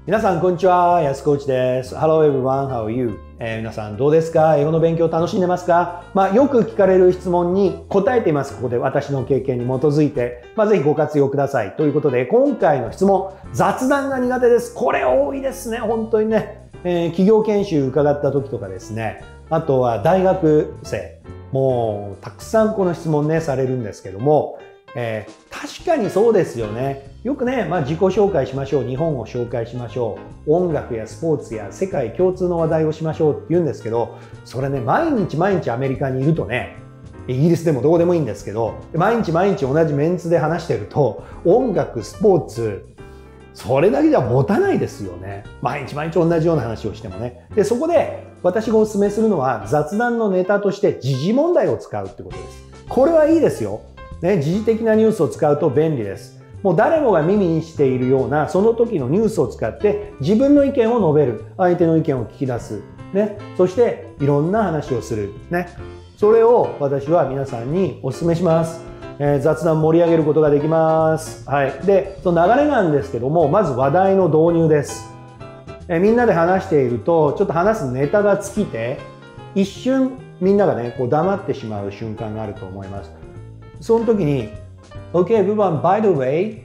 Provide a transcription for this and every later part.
皆さん、こんにちは。安コーチです。Hello everyone, how are you? 皆さん、どうですか？英語の勉強楽しんでますか？よく聞かれる質問に答えています。ここで私の経験に基づいて、ぜひご活用ください。ということで、今回の質問、雑談が苦手です。これ多いですね。本当にね。企業研修伺った時とかですね。あとは大学生。もう、たくさんこの質問ね、されるんですけども、確かにそうですよね。よくね、自己紹介しましょう。日本を紹介しましょう。音楽やスポーツや世界共通の話題をしましょうって言うんですけど、それね、毎日アメリカにいるとね、イギリスでもどこでもいいんですけど、毎日同じメンツで話してると、音楽、スポーツ、それだけじゃ持たないですよね。毎日同じような話をしてもね。で、そこで私がお勧めするのは雑談のネタとして時事問題を使うってことです。これはいいですよ。ね、時事的なニュースを使うと便利です。もう誰もが耳にしているようなその時のニュースを使って自分の意見を述べる。相手の意見を聞き出す。ね。そしていろんな話をする。ね。それを私は皆さんにお勧めします。雑談盛り上げることができます。はい。で、その流れなんですけども、まず話題の導入です。みんなで話していると、ちょっと話すネタが尽きて、一瞬みんながね、こう黙ってしまう瞬間があると思います。その時に、Okay, everyone, by the way,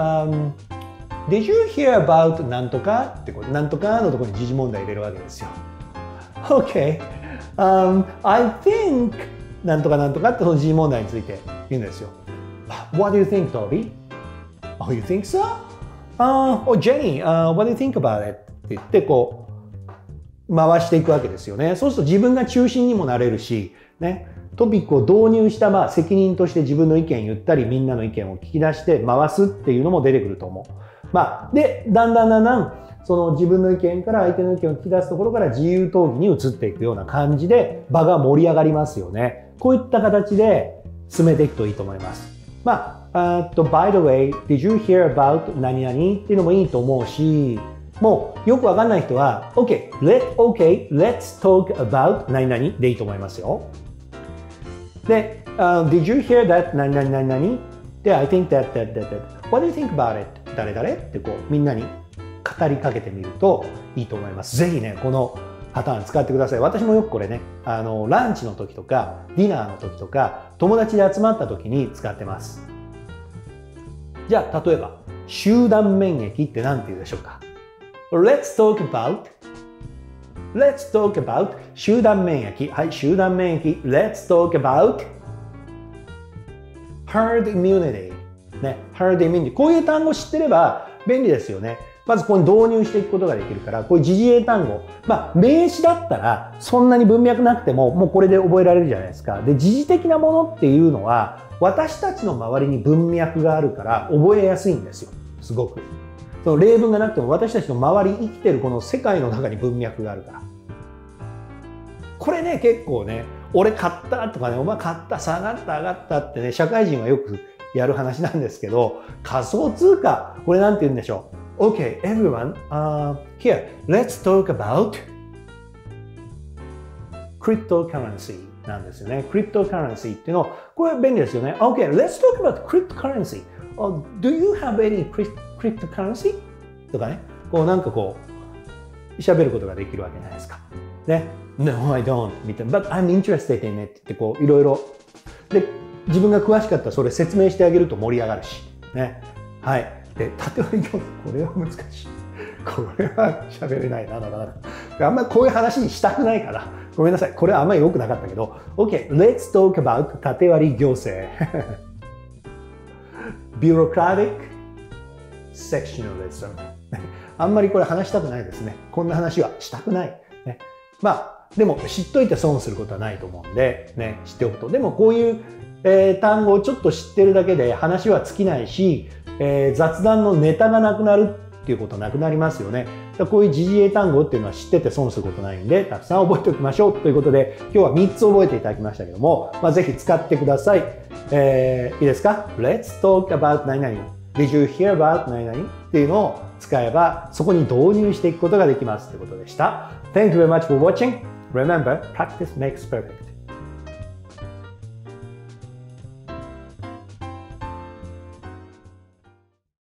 did you hear about なんとかってこう、なんとかのところに時事問題入れるわけですよ。Okay, I think なんとかなんとかってその時事問題について言うんですよ。What do you think, Toby? Oh, you think so? Oh, Jenny, what do you think about it? って言ってこう、回していくわけですよね。そうすると自分が中心にもなれるし、ね。トピックを導入した責任として自分の意見言ったりみんなの意見を聞き出して回すっていうのも出てくると思う。で、だんだんその自分の意見から相手の意見を聞き出すところから自由討議に移っていくような感じで場が盛り上がりますよね。こういった形で進めていくといいと思います。by the way, did you hear about 何々っていうのもいいと思うし、もうよくわかんない人は OK, let's talk about 何々でいいと思いますよ。で、Did you hear that? 何々何々で、I think that. What do you think about it? 誰々ってこうみんなに語りかけてみるといいと思います。ぜひね、このパターン使ってください。私もよくこれね、ランチの時とか、ディナーの時とか、友達で集まった時に使ってます。じゃあ、例えば、集団免疫って何て言うでしょうか？ Let's talk about 集団免疫。はい、集団免疫。Let's talk about herd immunity。ね、herd immunity。こういう単語知ってれば便利ですよね。まずここに導入していくことができるから、こういう時事英単語。名詞だったらそんなに文脈なくてももうこれで覚えられるじゃないですか。で、時事的なものっていうのは私たちの周りに文脈があるから覚えやすいんですよ。すごく。その例文がなくても私たちの周り生きてるこの世界の中に文脈があるから。これね、結構ね、俺買ったとかね、お前買った、下がった、上がったってね、社会人はよくやる話なんですけど、仮想通貨、これなんて言うんでしょう。Okay, everyone, here, let's talk about cryptocurrency なんですよね。cryptocurrency っていうの、これ便利ですよね。Okay, let's talk about cryptocurrency.Do you have any cryptocurrency? とかね、こう喋ることができるわけじゃないですか。ね。No, I don't. みたいな。But I'm interested in it. ってこう、いろいろ。で、自分が詳しかったらそれ説明してあげると盛り上がるし。ね。はい。で、縦割り行政。これは難しい。これは喋れないな、なかなか。あんまりこういう話にしたくないから。ごめんなさい。これはあんまり良くなかったけど。Okay, let's talk about 縦割り行政。Bureaucratic sectionalism。あんまりこれ話したくないですね。こんな話はしたくない。ね。でも知っといて損することはないと思うんで、ね、知っておくと。でもこういう、単語をちょっと知ってるだけで話は尽きないし、雑談のネタがなくなるっていうことはなくなりますよね。こういう時事英単語っていうのは知ってて損することないんで、たくさん覚えておきましょうということで、今日は3つ覚えていただきましたけども、ぜひ使ってください。いいですか？ Let's talk about 何々。Did you hear about 何々っていうのを使えば、そこに導入していくことができますということでした。Thank you very much for watching. Remember, practice makes perfect.